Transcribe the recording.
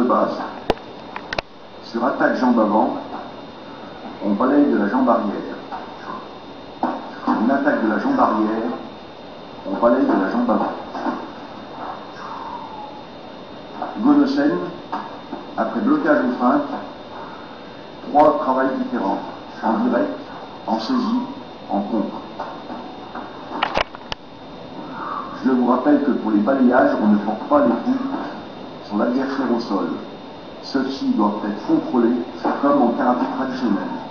base. Sur attaque jambe avant, on balaye de la jambe arrière. Une attaque de la jambe arrière, on balaye de la jambe avant. Gonocène, après blocage ou feinte, 3 travails différents, en direct, en saisie, en contre. Je vous rappelle que pour les balayages, on ne porte pas les coups sur l'adversaire au sol. Ceux-ci doivent être contrôlés comme en karaté traditionnel.